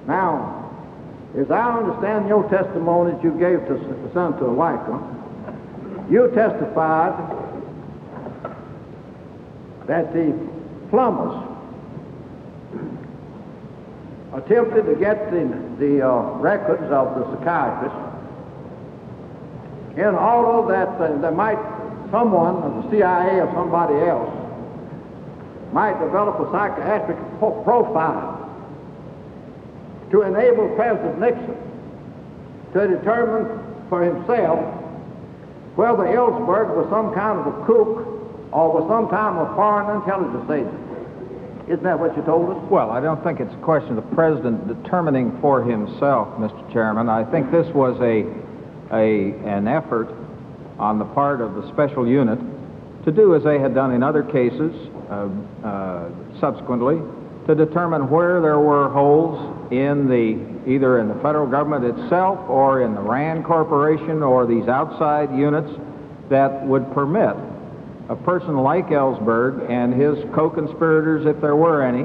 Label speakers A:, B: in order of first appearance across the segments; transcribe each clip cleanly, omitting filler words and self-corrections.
A: Now, as I understand your testimony that you gave to Senator Weicker, you testified that the plumbers attempted to get the records of the psychiatrist in order that there might someone of the CIA or somebody else might develop a psychiatric profile to enable President Nixon to determine for himself whether Ellsberg was some kind of a kook or was some kind of a foreign intelligence agent. Isn't that what you told us?
B: Well, I don't think it's a question of the President determining for himself, Mr. Chairman. I think this was an effort on the part of the special unit to do as they had done in other cases subsequently, to determine where there were holes in either in the federal government itself or in the RAND Corporation or these outside units that would permit a person like Ellsberg and his co-conspirators, if there were any,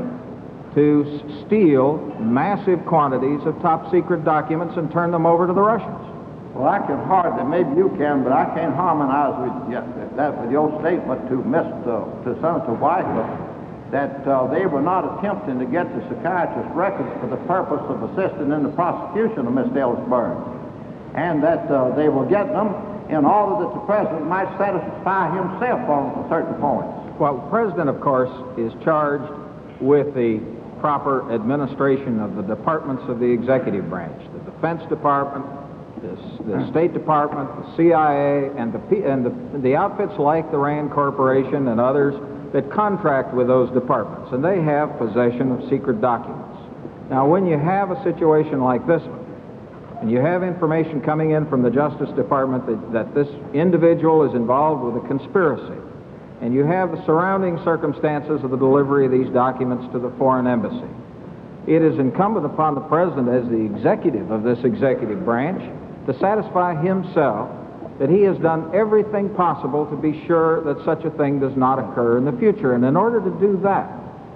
B: to steal massive quantities of top-secret documents and turn them over to the Russians.
A: Well, I can hardly, maybe you can, but I can't harmonize with your statement to Senator Weicker that they were not attempting to get the psychiatrist's records for the purpose of assisting in the prosecution of Mr. Ellsberg, and that they were getting them in order that the President might satisfy himself on certain points.
B: Well, the President, of course, is charged with the proper administration of the departments of the executive branch, the Defense Department, the State Department, the CIA, and the outfits like the RAND Corporation and others that contract with those departments, and they have possession of secret documents. Now, when you have a situation like this one, and you have information coming in from the Justice Department that this individual is involved with a conspiracy, and you have the surrounding circumstances of the delivery of these documents to the foreign embassy, it is incumbent upon the President as the executive of this executive branch to satisfy himself that he has done everything possible to be sure that such a thing does not occur in the future. And in order to do that,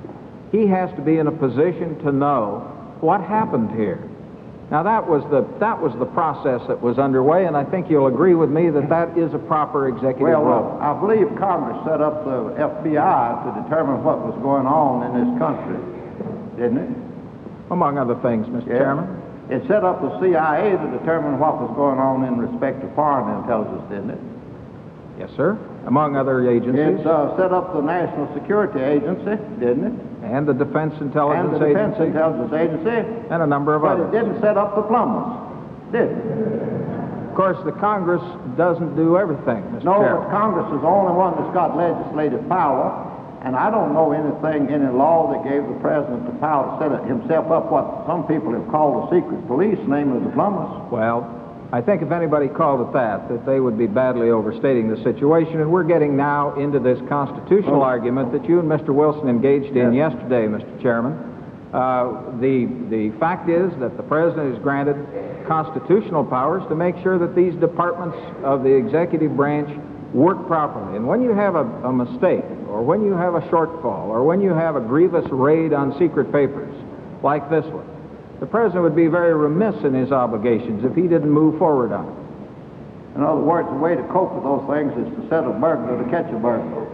B: he has to be in a position to know what happened here. Now, that was the process that was underway, and I think you'll agree with me that that is a proper executive role.
A: I believe Congress set up the FBI to determine what was going on in this country, didn't it?
B: Among other things, Mr. Chairman.
A: It set up the CIA to determine what was going on in respect to foreign intelligence, didn't it?
B: Yes, sir. Among other agencies.
A: It set up the National Security Agency, didn't it?
B: And the Defense Intelligence Agency.
A: And the Defense Intelligence Agency.
B: And a number of others.
A: But it didn't set up the plumbers, did it?
B: Of course, the Congress doesn't do everything, Mr. Chairman.
A: No, but Congress is the only one that's got legislative power. And I don't know anything, any law that gave the President the power to set himself up what some people have called a secret police, namely the plumbers.
B: Well, I think if anybody called it that they would be badly overstating the situation. And we're getting now into this constitutional argument that you and Mr. Wilson engaged in yesterday, Mr. Chairman. The fact is that the President is granted constitutional powers to make sure that these departments of the executive branch work properly. And when you have a mistake, or when you have a shortfall, or when you have a grievous raid on secret papers like this one, the President would be very remiss in his obligations if he didn't move forward on it.
A: In other words, the way to cope with those things is to set a burglar to catch a burglar.